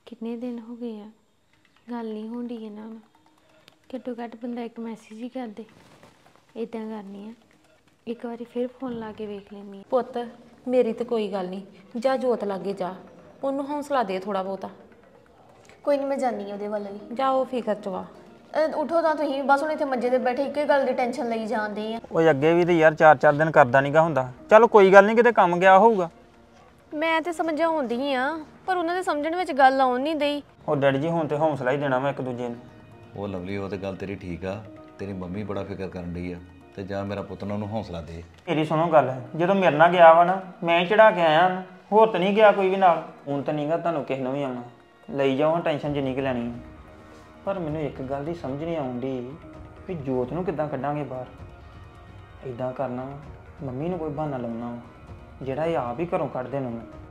ਕਿੰਨੇ ਦਿਨ ਹੋ ਗਏ ਆ ਗੱਲ ਨਹੀਂ ਹੁੰਦੀ ਇਹਨਾਂ ਨਾਲ। ਘੱਟੋ ਘੱਟ ਬੰਦਾ ਇੱਕ ਮੈਸੇਜ ਹੀ ਕਰ ਦੇ। ਇੱਦਾਂ ਕਰਨੀ ਆ, ਇੱਕ ਵਾਰੀ ਫਿਰ ਫੋਨ ਲਾ ਕੇ ਵੇਖ ਲੈਂਦੀ ਆ। ਪੁੱਤ ਮੇਰੀ ਤੇ ਕੋਈ ਗੱਲ ਨਹੀਂ, ਜਾ ਜੋਤ ਲਾਗੇ ਜਾ, ਉਹਨੂੰ ਹੌਸਲਾ ਦੇ ਥੋੜਾ ਬਹੁਤਾ। ਕੋਈ ਨਹੀਂ, ਮੈਂ ਜਾਨੀ ਆ ਉਹਦੇ ਵੱਲ ਵੀ। ਜਾ ਉਹ ਫਿਕਰ ਚ ਵਾ। ਉਠੋ ਤਾਂ ਤੁਸੀਂ ਬਸ ਹੁਣ ਇੱਥੇ ਮੰਜੇ ਤੇ ਬੈਠੇ ਇੱਕੇ ਗੱਲ ਦੀ ਟੈਨਸ਼ਨ ਲਈ ਜਾਂਦੇ ਆ। ਓਏ ਅੱਗੇ ਵੀ ਤੇ ਯਾਰ 4-4 ਦਿਨ ਕਰਦਾ ਨਹੀਂਗਾ ਹੁੰਦਾ। ਚਲ ਕੋਈ ਗੱਲ ਨਹੀਂ, ਕਿਤੇ ਕੰਮ ਗਿਆ ਹੋਊਗਾ। ਮੈਂ ਤੇ ਸਮਝਾਉਂਦੀ ਆ ਪਰ ਉਹਨਾਂ ਦੇ ਸਮਝਣ ਵਿੱਚ ਗੱਲ ਆਉਣ ਨਹੀਂ ਦਈ। ਉਹ ਡੈਡੀ ਜੀ ਹੁਣ ਤੇ ਹੌਸਲਾ ਹੀ ਦੇਣਾ ਵਾ ਇੱਕ ਦੂਜੇ ਨੂੰ। ਉਹ ਲਵਲੀ, ਉਹ ਤੇ ਗੱਲ ਤੇਰੀ ਠੀਕ ਆ। ਤੇਰੀ ਮੰਮੀ ਬੜਾ ਫਿਕਰ ਕਰਨ ਡਈ ਆ, ਤੇ ਜਾਂ ਮੇਰਾ ਪੁੱਤ ਨਾ ਉਹਨੂੰ ਹੌਸਲਾ ਦੇ। ਮੇਰੀ ਸੁਣੋ ਗੱਲ, ਜਦੋਂ ਮੇਰੇ ਨਾਲ ਗਿਆ ਵਾ ਨਾ, ਮੈਂ ਹੀ ਚੜਾ ਕੇ ਆਇਆ ਉਹਨੂੰ, ਹੋਰ ਤਾਂ ਨਹੀਂ ਗਿਆ ਕੋਈ ਵੀ ਨਾਲ। ਹੁਣ ਤਾਂ ਨਹੀਂਗਾ ਤੁਹਾਨੂੰ ਕਿਸੇ ਨੂੰ ਵੀ ਆਉਣਾ, ਲਈ ਜਾਓ ਟੈਨਸ਼ਨ ਜਿੰਨੀ ਕੁ ਲੈਣੀ। ਪਰ ਮੈਨੂੰ ਇੱਕ ਗੱਲ ਦੀ ਸਮਝ ਨਹੀਂ ਆਉਂਦੀ ਵੀ ਜੋਤ ਨੂੰ ਕਿੱਦਾਂ ਕੱਢਾਂਗੇ ਬਾਹਰ। ਇੱਦਾਂ ਕਰਨਾ ਵਾ, ਮੰਮੀ ਨੂੰ ਕੋਈ ਬਹਾਨਾ ਲਾਉਣਾ ਵਾ ਜਿਹੜਾ ਇਹ ਆਪ ਹੀ ਘਰੋਂ ਕੱਢ ਦੇਣ ਉਹਨੂੰ।